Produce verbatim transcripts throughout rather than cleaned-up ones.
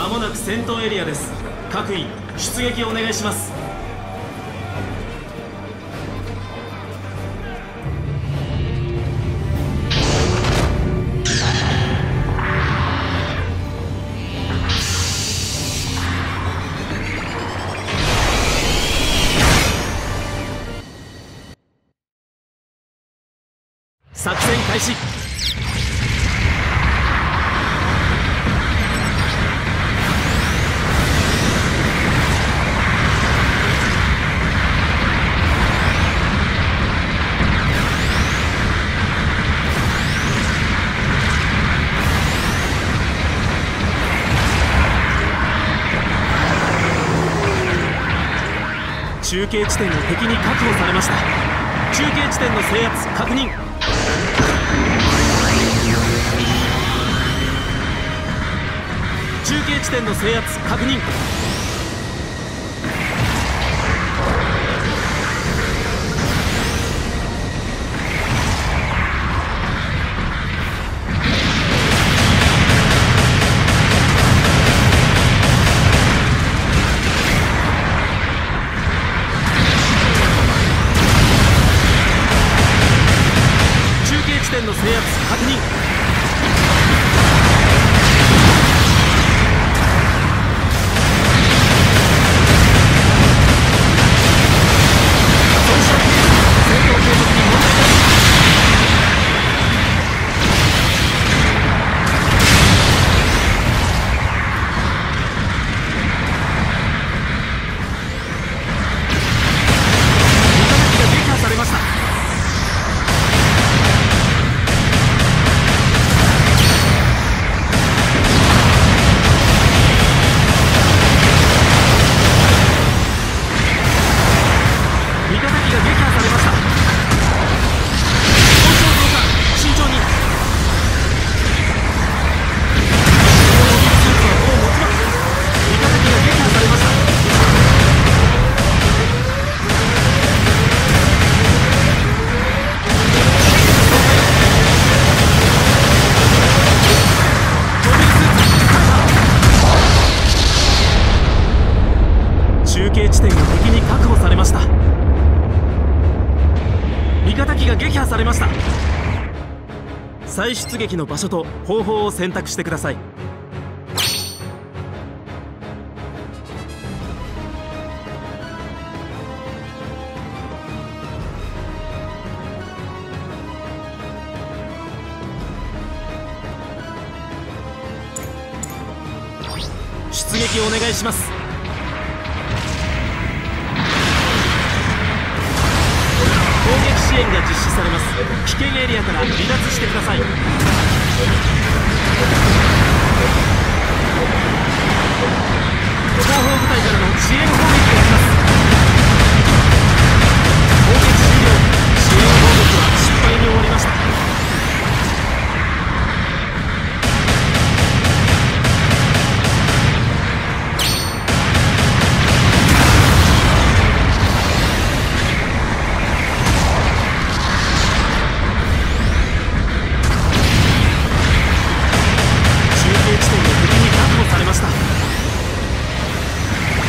まもなく戦闘エリアです。各員出撃をお願いします。作戦開始。中継地点を敵に確保されました。中継地点の制圧確認。中継地点の制圧確認。中継地点の制圧確認。中継地点が敵に確保されました。味方機が撃破されました。再出撃の場所と方法を選択してください。出撃をお願いします。攻撃支援が実施されます。危険エリアから離脱してください。後方部隊からの支援攻撃が来ます。攻撃終了。支援攻撃は失敗に終わりました。中継地点が敵に確保されました。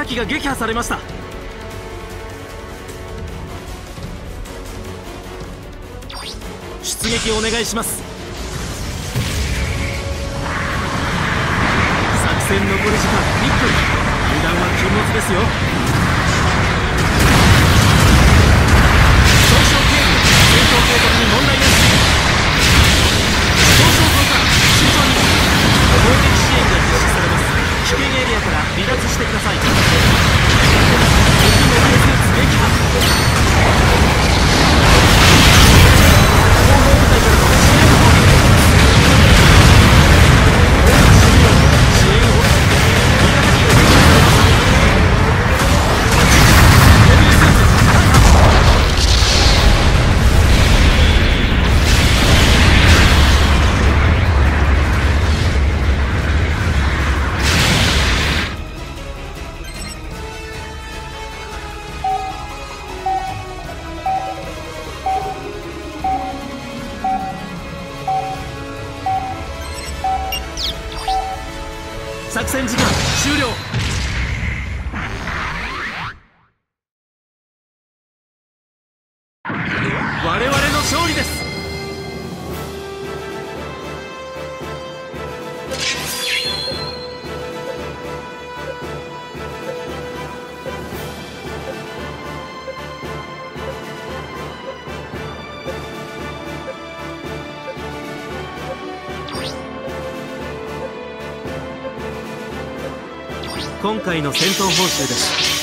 機が撃破されました。出撃お願いします。作戦残り時間いっぷん。油断は禁物ですよ。損傷警備、戦闘計画に問題なし。損傷増加、慎重に。攻撃支援が実施されます。危険エリアから離脱してください。敵モビルスーツ撃破。後方部隊からの支援砲撃。支援を味方機が撃破されました。モビルスーツ大破。作戦時間終了。我々の勝利です。今回の戦闘報酬です。